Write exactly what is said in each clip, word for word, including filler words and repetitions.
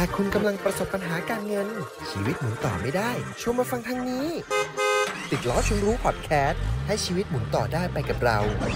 ากคุณกำลังประสบปัญหาการเงินชีวิตหมุนต่อไม่ได้ชวนมาฟังทางนี้ติดล้อชวนรู้พอดแคสต์ให้ชีวิตหมุนต่อได้ไปกับเรา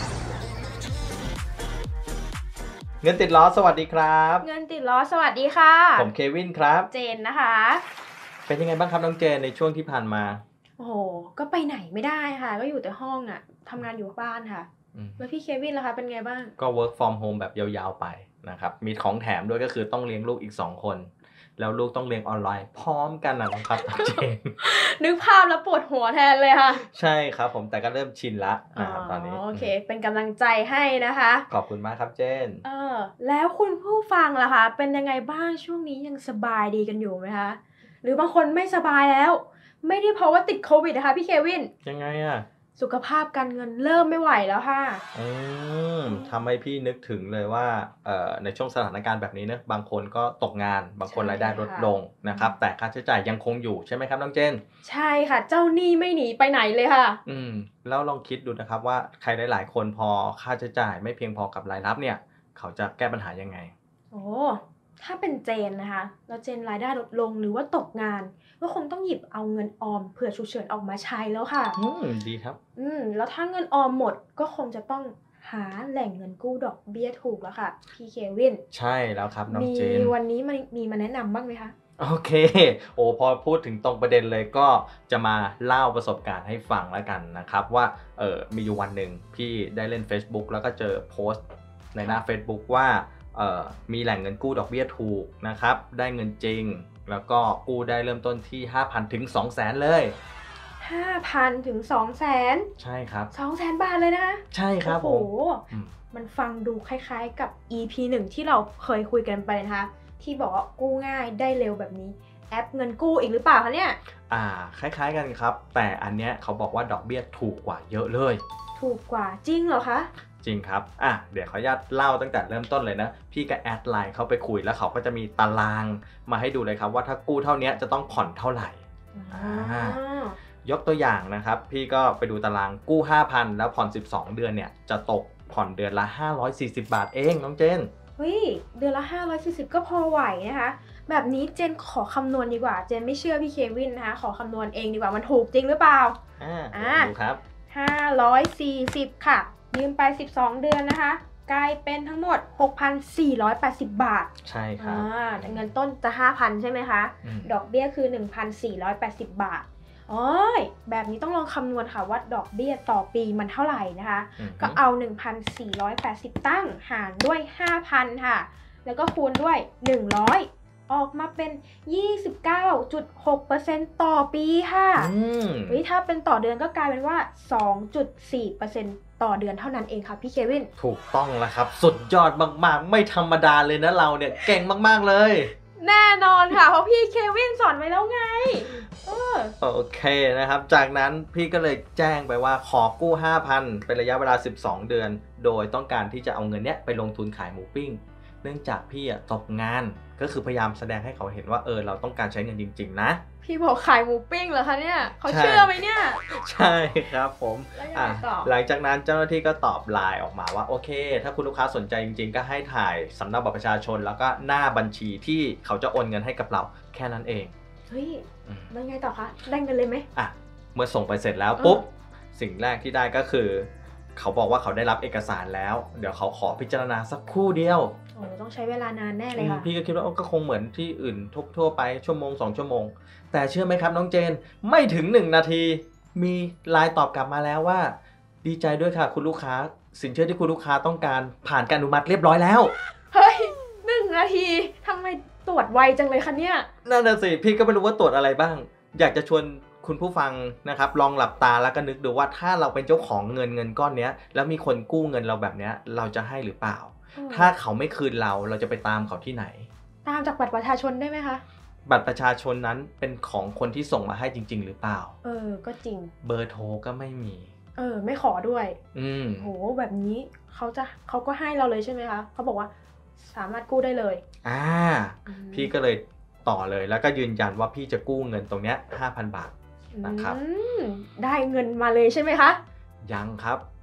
เงินติดล้อสวัสดีครับเงินติดล้อสวัสดีค่ะผมเควินครับเจนนะคะเป็นยังไงบ้างครับน้องเจนในช่วงที่ผ่านมาโอ้โหก็ไปไหนไม่ได้ค่ะก็อยู่แต่ห้องอ่ะทำงานอยู่บ้านค่ะแล้วพี่เควินล่ะคะเป็นไงบ้างก็ work from home แบบยาวๆไปนะครับมีของแถมด้วยก็คือต้องเลี้ยงลูกอีกสองคนแล้วลูกต้องเรียนออนไลน์พร้อมกันนะครับเจนนึกภาพแล้วปวดหัวแทนเลยค่ะใช่ครับผมแต่ก็เริ่มชินละนะครับตอนนี้โอเคเป็นกำลังใจให้นะคะขอบคุณมากครับเจนเออแล้วคุณผู้ฟังล่ะคะเป็นยังไงบ้างช่วงนี้ยังสบายดีกันอยู่ไหมคะหรือบางคนไม่สบายแล้วไม่ได้เพราะว่าติดโควิดนะคะพี่เควินยังไงอะสุขภาพการเงินเริ่มไม่ไหวแล้วค่ะอืมทำให้พี่นึกถึงเลยว่าเอ่อในช่วงสถานการณ์แบบนี้นะบางคนก็ตกงานบางคนรายได้ลดลงนะครับแต่ค่าใช้จ่ายยังคงอยู่ใช่ไหมครับน้องเจนใช่ค่ะเจ้าหนี้ไม่หนีไปไหนเลยค่ะอืมแล้วลองคิดดูนะครับว่าใครหลายๆคนพอค่าใช้จ่ายไม่เพียงพอกับรายรับเนี่ยเขาจะแก้ปัญหายังไงโอ้ถ้าเป็นเจนนะคะแล้วเจนรายได้ลดลงหรือว่าตกงานก็คงต้องหยิบเอาเงินออมเผื่อฉุกเฉินออกมาใช้แล้วค่ะอืมดีครับอืมแล้วถ้าเงินออมหมดก็คงจะต้องหาแหล่งเงินกู้ดอกเบี้ยถูกแล้วค่ะพี่เควินใช่แล้วครับน้องเจนมีวันนี้มันมีมาแนะนำบ้างไหมคะโอเคโอ้พอพูดถึงตรงประเด็นเลยก็จะมาเล่าประสบการณ์ให้ฟังแล้วกันนะครับว่าเออมีอยู่วันหนึ่งพี่ได้เล่น Facebook แล้วก็เจอโพสต์ในหน้า Facebook ว่าเอ่อมีแหล่งเงินกู้ดอกเบี้ยถูกนะครับได้เงินจริงแล้วก็กู้ได้เริ่มต้นที่ ห้าพัน ถึง สองแสน เลยห้าพัน ถึง สองแสนใช่ครับสองแสน บาทเลยนะใช่ครับผมโอ้โหมันฟังดูคล้ายๆกับ อี พี หนึ่งที่เราเคยคุยกันไปนะคะที่บอกว่ากู้ง่ายได้เร็วแบบนี้แอปเงินกู้อีกหรือเปล่าคะเนี่ยอ่าคล้ายๆกันครับแต่อันเนี้ยเขาบอกว่าดอกเบี้ยถูกกว่าเยอะเลยถูกกว่าจริงเหรอคะจริงครับอ่ะเดี๋ยวขออนุญาตเล่าตั้งแต่เริ่มต้นเลยนะพี่ก็แอดไลน์เข้าไปคุยแล้วเขาก็จะมีตารางมาให้ดูเลยครับว่าถ้ากู้เท่านี้จะต้องผ่อนเท่าไหร่ยกตัวอย่างนะครับพี่ก็ไปดูตารางกู้ ห้าพัน แล้วผ่อนสิบสองเดือนเนี่ยจะตกผ่อนเดือนละห้าร้อยสี่สิบบาทเองน้องเจนเฮ้ยเดือนละห้าร้อยสี่สิบก็พอไหวนะคะแบบนี้เจนขอคำนวณดีกว่าเจนไม่เชื่อพี่เควินนะคะขอคำนวณเองดีกว่ามันถูกจริงหรือเปล่าอ่าดูครับห้าร้อยสี่สิบค่ะยืมไปสิบสองเดือนนะคะกลายเป็นทั้งหมด หกพันสี่ร้อยแปดสิบ บาทใช่ครับอ่าเงินต้นจะ ห้าพัน ใช่ไหมคะดอกเบี้ยคือ หนึ่งพันสี่ร้อยแปดสิบ บาทอ๋อแบบนี้ต้องลองคำนวณค่ะว่าดอกเบี้ยต่อปีมันเท่าไหร่นะคะก็เอา หนึ่งพันสี่ร้อยแปดสิบ ตั้งหารด้วย ห้าพัน ค่ะแล้วก็คูณด้วยหนึ่งร้อยออกมาเป็น ยี่สิบเก้าจุดหกเปอร์เซ็นต์ ต่อปีค่ะเฮ้ยถ้าเป็นต่อเดือนก็กลายเป็นว่า สองจุดสี่เปอร์เซ็นต์ ต่อเดือนเท่านั้นเองค่ะพี่เควินถูกต้องแล้วครับสุดยอดมากๆไม่ธรรมดาเลยนะเราเนี่ยเก่งมากๆเลยแน่นอนค่ะเพราะพี่เควินสอนไว้แล้วไงเออโอเคนะครับจากนั้นพี่ก็เลยแจ้งไปว่าขอกู้ ห้าพัน เป็นระยะเวลาสิบสองเดือนโดยต้องการที่จะเอาเงินเนี้ยไปลงทุนขายหมูปิ้งเนื่องจากพี่อะตกงานก็คือพยายามแสดงให้เขาเห็นว่าเออเราต้องการใช้เงินจริงๆนะพี่บอกขายหมูปิ้งเหรอคะเนี่ยเขาเชื่อไหมเนี่ยใช่ครับผมอ่ะหลังจากนั้นเจ้าหน้าที่ก็ตอบไลน์ออกมาว่าโอเคถ้าคุณลูกค้าสนใจจริงๆก็ให้ถ่ายสำเนาบัตรประชาชนแล้วก็หน้าบัญชีที่เขาจะโอนเงินให้กับเราแค่นั้นเองเฮ้ยแล้วไงต่อคะได้เงินเลยไหมอ่ะเมื่อส่งไปเสร็จแล้วปุ๊บสิ่งแรกที่ได้ก็คือเขาบอกว่าเขาได้รับเอกสารแล้วเดี๋ยวเขาขอพิจารณาสักครู่เดียวโอ้ต้องใช้เวลานานแน่เลยค่ะพี่ก็คิดว่าก็คงเหมือนที่อื่นทั่วไปชั่วโมงสองชั่วโมงแต่เชื่อไหมครับน้องเจนไม่ถึงหนึ่งนาทีมีไลน์ตอบกลับมาแล้วว่าดีใจด้วยค่ะคุณลูกค้าสินเชื่อที่คุณลูกค้าต้องการผ่านการอนุมัติเรียบร้อยแล้วเฮ้ยหนึ่งนาทีทำไมตรวจไวจังเลยคะเนี่ยนั่นน่ะสิพี่ก็ไม่รู้ว่าตรวจอะไรบ้างอยากจะชวนคุณผู้ฟังนะครับลองหลับตาแล้วก็นึกดูว่าถ้าเราเป็นเจ้าของเงินเงินก้อนนี้แล้วมีคนกู้เงินเราแบบนี้เราจะให้หรือเปล่าถ้าเขาไม่คืนเราเราจะไปตามเขาที่ไหนตามจากบัตรประชาชนได้ไหมคะบัตรประชาชนนั้นเป็นของคนที่ส่งมาให้จริงๆหรือเปล่าเออก็จริงเบอร์โทรก็ไม่มีเออไม่ขอด้วยอืมโหแบบนี้เขาจะเขาก็ให้เราเลยใช่ไหมคะเขาบอกว่าสามารถกู้ได้เลยอ่าพี่ก็เลยต่อเลยแล้วก็ยืนยันว่าพี่จะกู้เงินตรงเนี้ย ห้าพัน บาทนะครับได้เงินมาเลยใช่ไหมคะยังครับ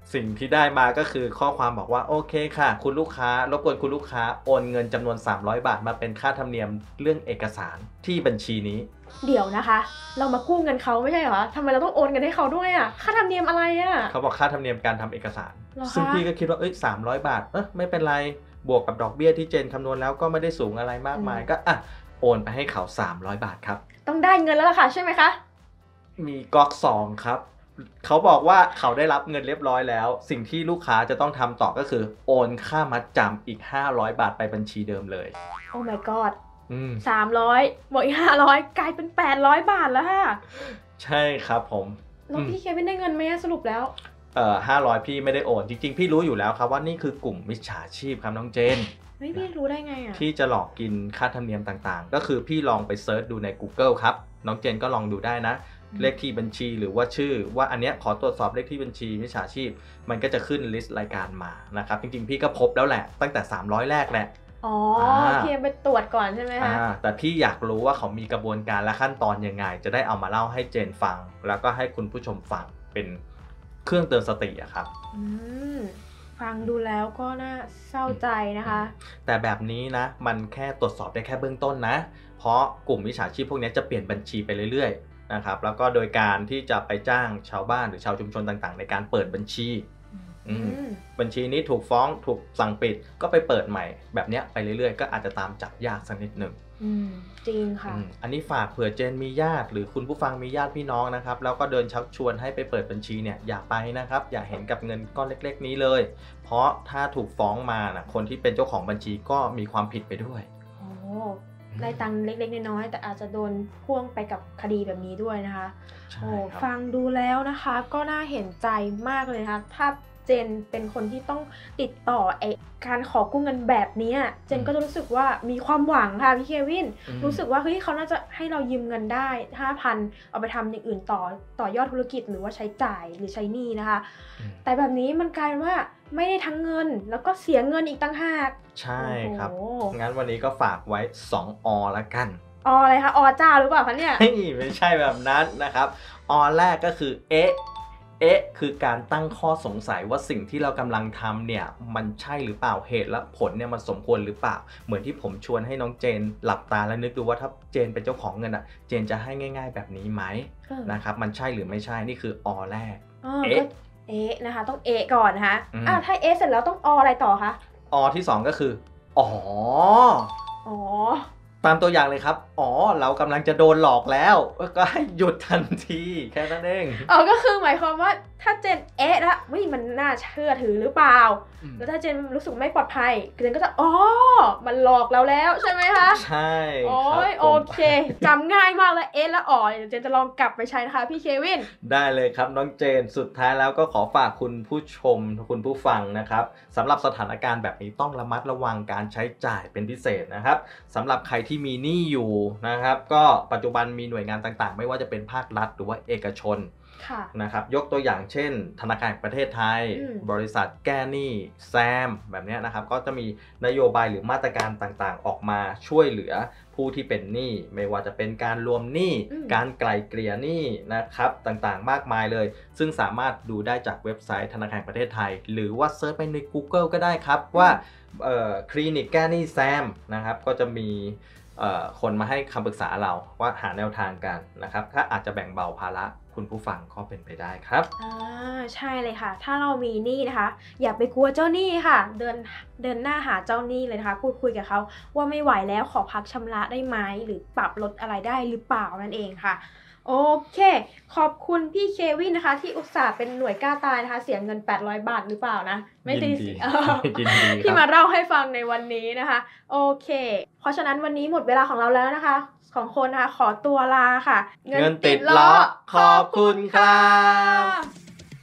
สิ่งที่ได้มาก็คือข้อความบอกว่าโอเคค่ะคุณลูกค้ารบกวนคุณลูกค้าโอนเงินจำนวนสามร้อยบาทมาเป็นค่าธรรมเนียมเรื่องเอกสารที่บัญชีนี้เดี๋ยวนะคะเรามากู้เงินเขาไม่ใช่เหรอทำไมเราต้องโอนเงินให้เขาด้วยอ่ะค่าธรรมเนียมอะไรอ่ะเขาบอกค่าธรรมเนียมการทำเอกสารซึ่งพี่ก็คิดว่าเอ้ยสามร้อยบาทเออไม่เป็นไรบวกกับดอกเบี้ยที่เจนคำนวณแล้วก็ไม่ได้สูงอะไรมากมายก็อ่ะโอนไปให้เขาสามร้อยบาทครับต้องได้เงินแล้วล่ะค่ะใช่ไหมคะมีก๊อกสองครับเขาบอกว่าเขาได้รับเงินเรียบร้อยแล้วสิ่งที่ลูกค้าจะต้องทำต่อก็คือโอนค่ามัดจำอีกห้าร้อยบาทไปบัญชีเดิมเลยโอ้ my god สามร้อยบวกอีกห้าร้อยกลายเป็นแปดร้อยบาทแล้วค่ะใช่ครับผมแล้วพี่เควินได้เงินไหมสรุปแล้วเอ่อห้าร้อยพี่ไม่ได้โอนจริงๆพี่รู้อยู่แล้วครับว่านี่คือกลุ่มมิจฉาชีพครับน้องเจนเฮ้ยพี่รู้ได้ไงอ่ะที่จะหลอกกินค่าธรรมเนียมต่างๆก็คือพี่ลองไปเซิร์ชดูใน Google ครับน้องเจนก็ลองดูได้นะเลขที่บัญชีหรือว่าชื่อว่าอันเนี้ยขอตรวจสอบเลขที่บัญชีมิจฉาชีพมันก็จะขึ้นลิสต์รายการมานะครับจริงๆพี่ก็พบแล้วแหละตั้งแต่สามร้อยแรกแหละอ๋อพี่ไปตรวจก่อนใช่ไหมคะแต่พี่อยากรู้ว่าเขามีกระบวนการและขั้นตอนยังไงจะได้เอามาเล่าให้เจนฟังแล้วก็ให้คุณผู้ชมฟังเป็นเครื่องเตือนสติอะครับอืมฟังดูแล้วก็น่าเศร้าใจนะคะแต่แบบนี้นะมันแค่ตรวจสอบได้แค่เบื้องต้นนะเพราะกลุ่มมิจฉาชีพพวกนี้จะเปลี่ยนบัญชีไปเรื่อยๆนะครับแล้วก็โดยการที่จะไปจ้างชาวบ้านหรือชาวชุมชนต่างๆในการเปิดบัญชีบัญชีนี้ถูกฟ้องถูกสั่งปิดก็ไปเปิดใหม่แบบนี้ไปเรื่อยๆก็อาจจะตามจับยากสักนิดหนึ่งจริงค่ะอันนี้ฝากเผื่อเจนมีญาติหรือคุณผู้ฟังมีญาติพี่น้องนะครับแล้วก็เดินชักชวนให้ไปเปิดบัญชีเนี่ยอย่าไปนะครับอย่าเห็นกับเงินก้อนเล็กๆนี้เลยเพราะถ้าถูกฟ้องมานะคนที่เป็นเจ้าของบัญชีก็มีความผิดไปด้วยโอ้ได้ตังค์เล็กๆน้อยๆแต่อาจจะโดนพ่วงไปกับคดีแบบนี้ด้วยนะคะโอ้ฟังดูแล้วนะคะก็น่าเห็นใจมากเลยนะคะถ้าเจนเป็นคนที่ต้องติดต่อไอ้การขอกู้เงินแบบนี้เจนก็จะรู้สึกว่ามีความหวังค่ะพี่เควินรู้สึกว่าเฮ้ยเขาน่าจะให้เรายืมเงินได้ ห้าพัน เอาไปทำอย่างอื่นต่อต่อยอดธุรกิจหรือว่าใช้จ่ายหรือใช้หนี้นะคะแต่แบบนี้มันกลายเป็นว่าไม่ได้ทั้งเงินแล้วก็เสียเงินอีกต่างหากใช่ครับงั้นวันนี้ก็ฝากไว้สองอละกันออะไรคะอเจ้าหรือเปล่าคะเนี่ยไม่ใช่แบบนั้นนะครับอแรกก็คือเอ๊ะเอ๊ะคือการตั้งข้อสงสัยว่าสิ่งที่เรากำลังทำเนี่ยมันใช่หรือเปล่าเหตุและผลเนี่ยมันสมควรหรือเปล่าเหมือนที่ผมชวนให้น้องเจนหลับตาแล้วนึกดูว่าถ้าเจนเป็นเจ้าของเงินอ่ะเจนจะให้ง่ายๆแบบนี้ไหมนะครับมันใช่หรือไม่ใช่นี่คืออแรกเอ๊ะเอ๊ะนะคะต้องเอ๊ะก่อนนะคะอ่ะถ้าเอ๊ะเสร็จแล้วต้องออะไรต่อคะอที่สองก็คืออ๋ออ๋อตามตัวอย่างเลยครับอ๋อเรากำลังจะโดนหลอกแล้วก็ให้หยุดทันทีแค่นั้นเองอ๋อก็คือหมายความว่าถ้าเจนเอ๊ะแล้ววิมันน่าเชื่อถือหรือเปล่าแล้วถ้าเจนรู้สึกไม่ปลอดภัยเจนก็จะอ๋อมันหลอกเราแล้วใช่ไหมคะใช่โอ้ยโอเคจำง่ายมากเลยเอ๊ะแล้วอ๋อเดี๋ยวเจนจะลองกลับไปใช้นะคะพี่เควินได้เลยครับน้องเจนสุดท้ายแล้วก็ขอฝากคุณผู้ชมคุณผู้ฟังนะครับสำหรับสถานการณ์แบบนี้ต้องระมัดระวังการใช้จ่ายเป็นพิเศษนะครับสำหรับใครที่มีหนี้อยู่นะครับก็ปัจจุบันมีหน่วยงานต่างๆไม่ว่าจะเป็นภาครัฐหรือว่าเอกชนนะครับยกตัวอย่างเช่นธนาคารแห่งประเทศไทยบริษัทแก้หนี้แซมแบบนี้นะครับก็จะมีนโยบายหรือมาตรการต่างๆออกมาช่วยเหลือผู้ที่เป็นหนี้ไม่ว่าจะเป็นการรวมหนี้การไกล่เกลี่ยหนี้นะครับต่างๆมากมายเลยซึ่งสามารถดูได้จากเว็บไซต์ธนาคารแห่งประเทศไทยหรือว่าเซิร์ชไปใน Google ก็ได้ครับว่าคลินิกแก้หนี้แซมนะครับก็จะมีคนมาให้คำปรึกษาเราว่าหาแนวทางกันนะครับถ้าอาจจะแบ่งเบาภาระคุณผู้ฟังก็เป็นไปได้ครับอ่าใช่เลยค่ะถ้าเรามีหนี้นะคะอย่าไปกลัวเจ้าหนี้ค่ะเดินเดินหน้าหาเจ้าหนี้เลยนะคะพูดคุยกับเขาว่าไม่ไหวแล้วขอพักชำระได้ไหมหรือปรับลดอะไรได้หรือเปล่านั่นเองค่ะโอเคขอบคุณพี่เควินนะคะที่อุตส่าห์เป็นหน่วยกล้าตายนะคะเสียเงินแปดร้อยบาทหรือเปล่านะไม่ได้ที่มาเล่าให้ฟังในวันนี้นะคะโอเคเพราะฉะนั้นวันนี้หมดเวลาของเราแล้วนะคะของคนนะคะขอตัวลาค่ะเงินติดล้อขอบคุณครับ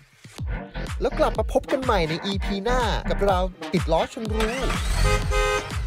แล้วกลับมาพบกันใหม่ใน อี พี หน้ากับเราติดล้อชนรู้